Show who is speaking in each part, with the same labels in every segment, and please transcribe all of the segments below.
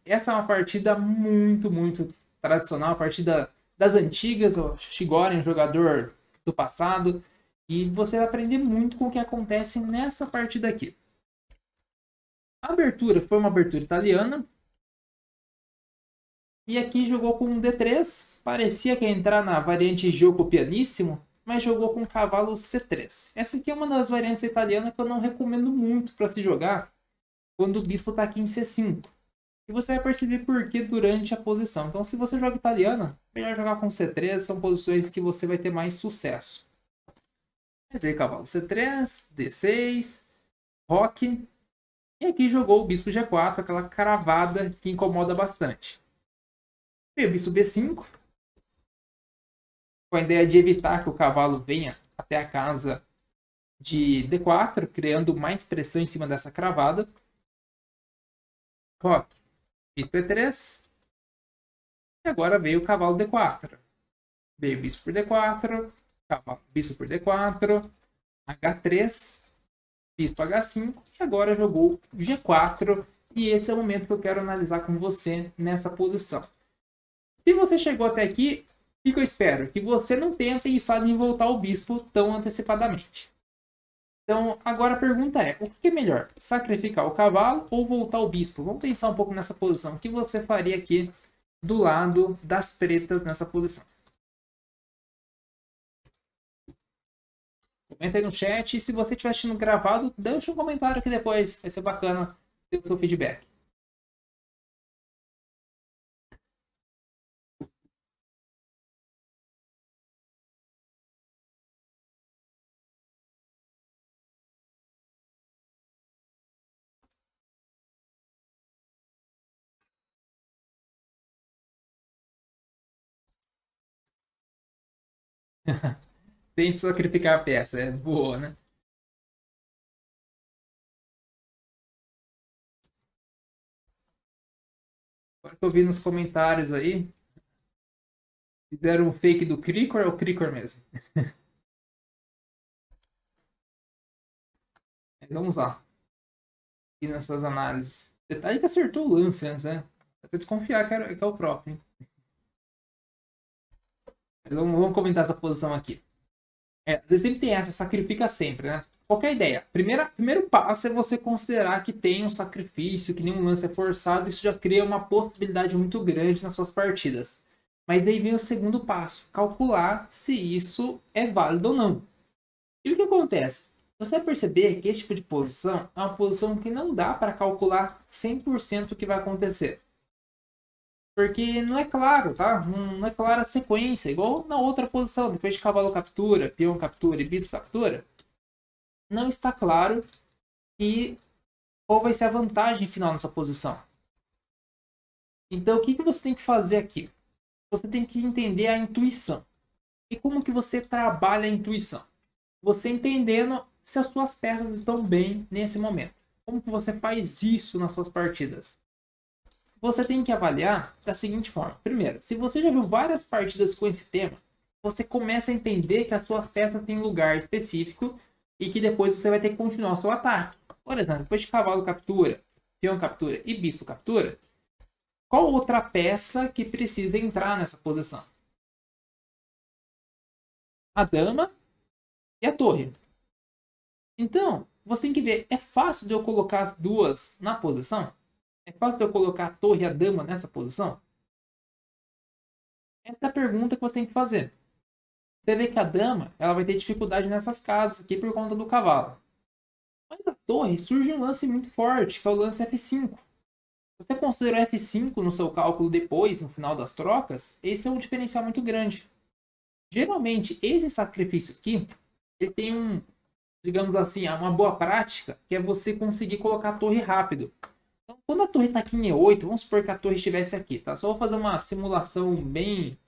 Speaker 1: essa é uma partida muito tradicional, uma partida das antigas. O Shigori é um jogador do passado. E você vai aprender muito com o que acontece nessa partida aqui. A abertura foi uma abertura italiana. E aqui jogou com um D3. Parecia que ia entrar na variante jogo pianíssimo, mas jogou com cavalo C3. Essa aqui é uma das variantes italianas que eu não recomendo muito para se jogar quando o bispo está aqui em C5. E você vai perceber por que durante a posição. Então, se você joga italiana, melhor jogar com C3. São posições que você vai ter mais sucesso. Mas aí, cavalo C3, D6, roque. E aqui jogou o bispo G4, aquela cravada que incomoda bastante. Veio o bispo B5, com a ideia de evitar que o cavalo venha até a casa de D4, criando mais pressão em cima dessa cravada. Roque, bispo E3. E agora veio o cavalo D4. Veio o bispo por D4, bispo por D4, H3, bispo H5, e agora jogou G4, e esse é o momento que eu quero analisar com você nessa posição. Se você chegou até aqui, o que eu espero? Que você não tenha pensado em voltar o bispo tão antecipadamente. Então, agora a pergunta é, o que é melhor? Sacrificar o cavalo ou voltar o bispo? Vamos pensar um pouco nessa posição. O que você faria aqui do lado das pretas nessa posição? Comenta aí no chat. E se você estiver assistindo gravado, deixa um comentário aqui depois. Vai ser bacana ter o seu feedback. Sempre sacrificar a peça. É boa, né? Agora que eu vi nos comentários aí, fizeram um fake do Krikor, é o Krikor mesmo. Mas vamos lá. E nessas análises. Detalhe que acertou o lance antes, né? Dá pra desconfiar que é o próprio, hein? Mas vamos comentar essa posição aqui. Às vezes sempre tem essa, sacrifica sempre, né? Qualquer ideia. Primeiro passo é você considerar que tem um sacrifício, que nenhum lance é forçado. Isso já cria uma possibilidade muito grande nas suas partidas. Mas aí vem o segundo passo, calcular se isso é válido ou não. E o que acontece? Você vai perceber que esse tipo de posição é uma posição que não dá para calcular 100% o que vai acontecer. Porque não é claro, tá? Não é clara a sequência. Igual na outra posição, depois de cavalo captura, peão captura e bispo captura. Não está claro qual vai ser a vantagem final nessa posição. Então, o que você tem que fazer aqui? Você tem que entender a intuição. E como que você trabalha a intuição? Você entendendo se as suas peças estão bem nesse momento. Como que você faz isso nas suas partidas? Você tem que avaliar da seguinte forma. Primeiro, se você já viu várias partidas com esse tema, você começa a entender que as suas peças têm lugar específico e que depois você vai ter que continuar o seu ataque. Por exemplo, depois de cavalo captura, peão captura e bispo captura, qual outra peça que precisa entrar nessa posição? A dama e a torre. Então, você tem que ver, é fácil de eu colocar as duas na posição? É fácil de eu colocar a torre e a dama nessa posição? Essa é a pergunta que você tem que fazer. Você vê que a dama ela vai ter dificuldade nessas casas aqui por conta do cavalo. Mas a torre surge um lance muito forte, que é o lance F5. Você considerou F5 no seu cálculo depois, no final das trocas, esse é um diferencial muito grande. Geralmente, esse sacrifício aqui, ele tem digamos assim, uma boa prática, que é você conseguir colocar a torre rápido. Então, quando a torre está aqui em E8, vamos supor que a torre estivesse aqui, tá? Só vou fazer uma simulação bem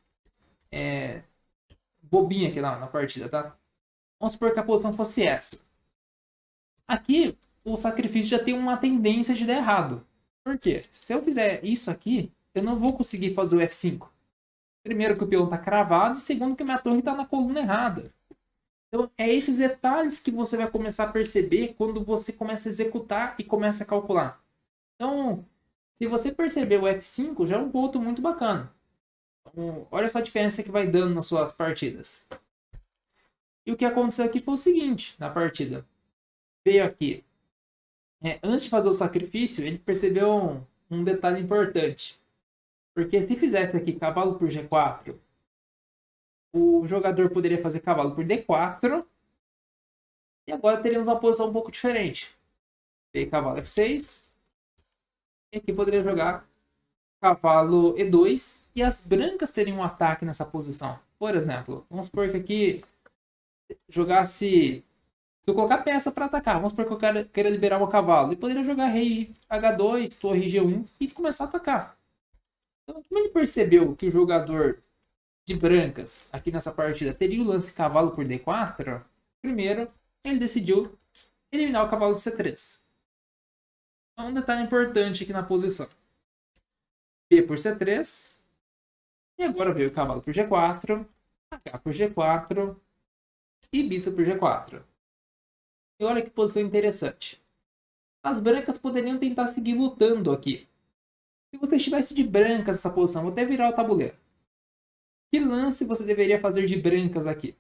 Speaker 1: bobinha aqui na partida, tá? Vamos supor que a posição fosse essa. Aqui, o sacrifício já tem uma tendência de dar errado. Por quê? Se eu fizer isso aqui, eu não vou conseguir fazer o F5. Primeiro que o peão está cravado e segundo que minha torre está na coluna errada. Então, é esses detalhes que você vai começar a perceber quando você começa a executar e começa a calcular. Então, Se você perceber o F5, já é um ponto muito bacana. Então, olha só a diferença que vai dando nas suas partidas. E o que aconteceu aqui foi o seguinte, na partida. Veio aqui. Antes de fazer o sacrifício, ele percebeu um detalhe importante. Porque se fizesse aqui cavalo por G4, o jogador poderia fazer cavalo por D4. E agora teríamos uma posição um pouco diferente. Veio cavalo F6. E aqui poderia jogar cavalo E2. E as brancas teriam um ataque nessa posição. Por exemplo, vamos supor que aqui jogasse... Se eu colocar peça para atacar, vamos supor que eu queira liberar o cavalo. Ele poderia jogar rei H2, torre G1 e começar a atacar. Então, como ele percebeu que o jogador de brancas aqui nessa partida teria o lance cavalo por D4, primeiro ele decidiu eliminar o cavalo de C3. Então, um detalhe importante aqui na posição. B por C3. E agora veio o cavalo por G4, H por G4 e bispo por G4. E olha que posição interessante. As brancas poderiam tentar seguir lutando aqui. Se você estivesse de brancas nessa posição, vou até virar o tabuleiro. Que lance você deveria fazer de brancas aqui?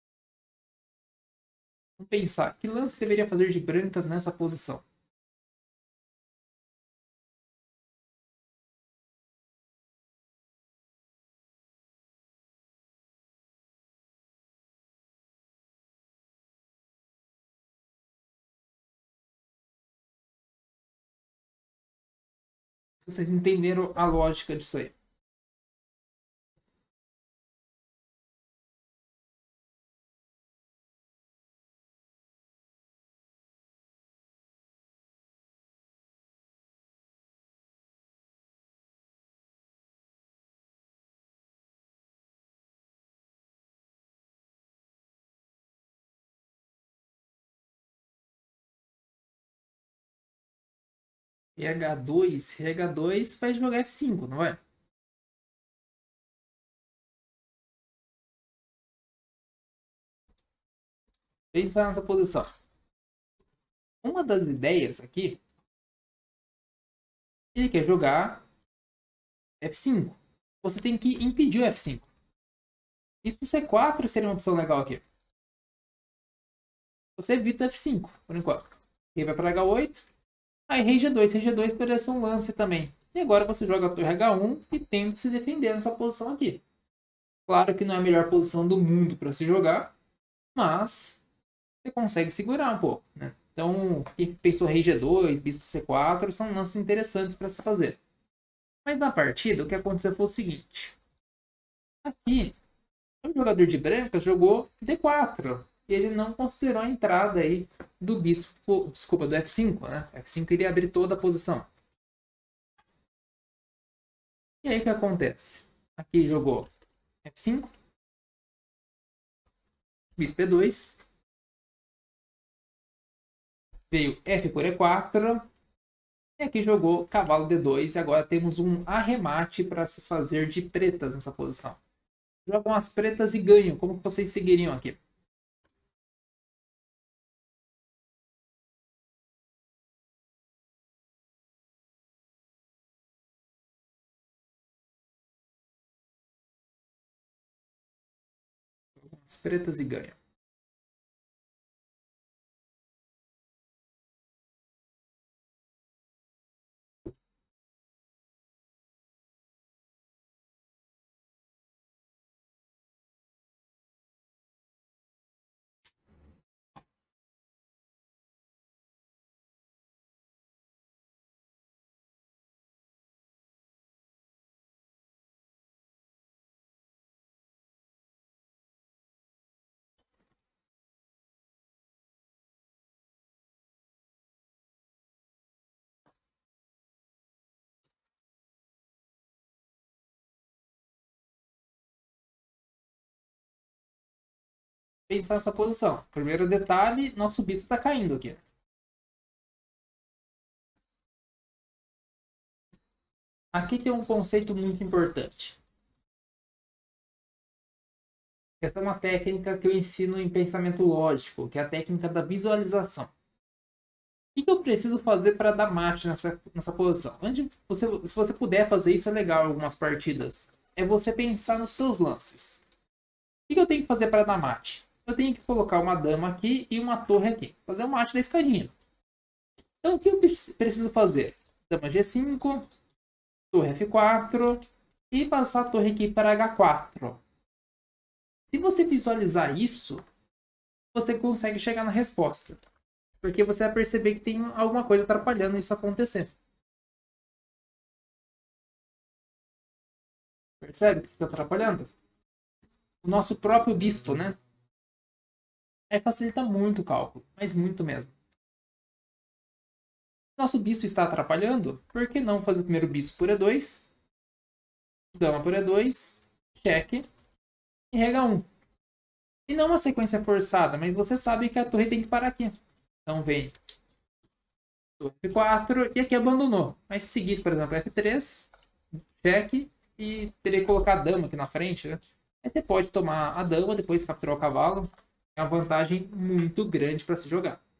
Speaker 1: Vamos pensar. Que lance deveria fazer de brancas nessa posição? Vocês entenderam a lógica disso aí. H2 vai jogar F5, não é? Pensar nessa posição. Uma das ideias aqui, ele quer jogar F5. Você tem que impedir o F5. Isso para C4 seria uma opção legal aqui. Você evita o F5, por enquanto. Rei vai para H8. Aí rei G2. Rei G2 poderia ser um lance também. E agora você joga a torre H1 e tenta se defender nessa posição aqui. Claro que não é a melhor posição do mundo para se jogar, mas você consegue segurar um pouco, né? Então, quem pensou rei G2, bispo C4, são lances interessantes para se fazer. Mas na partida, o que aconteceu foi o seguinte. Aqui, o jogador de branca jogou D4. E ele não considerou a entrada aí do bispo, desculpa, do F5, né? F5 iria abrir toda a posição. E aí o que acontece? Aqui jogou F5, bispo E2, veio F por E4, e aqui jogou cavalo D2, e agora temos um arremate para se fazer de pretas nessa posição. Jogam as pretas e ganham. Como que vocês seguiriam aqui? Jogam as pretas e ganham. Pensar nessa posição. Primeiro detalhe, nosso bispo está caindo aqui. Aqui tem um conceito muito importante. Essa é uma técnica que eu ensino em pensamento lógico, que é a técnica da visualização. O que eu preciso fazer para dar mate nessa posição? Se você puder fazer isso, é legal em algumas partidas. É você pensar nos seus lances. O que eu tenho que fazer para dar mate? Eu tenho que colocar uma dama aqui e uma torre aqui. Fazer o mate da escadinha. Então, o que eu preciso fazer? Dama G5, torre F4 e passar a torre aqui para H4. Se você visualizar isso, você consegue chegar na resposta. Porque você vai perceber que tem alguma coisa atrapalhando isso acontecer. Percebe o que está atrapalhando? O nosso próprio bispo, né? Aí facilita muito o cálculo, mas muito mesmo. Nosso bispo está atrapalhando, por que não fazer primeiro bispo por E2, dama por E2, cheque e rega 1. E não uma sequência forçada, mas você sabe que a torre tem que parar aqui. Então vem torre F4 e aqui abandonou. Mas se seguisse, por exemplo, F3, cheque e teria que colocar a dama aqui na frente, né? Aí você pode tomar a dama, depois capturar o cavalo. É uma vantagem muito grande para se jogar.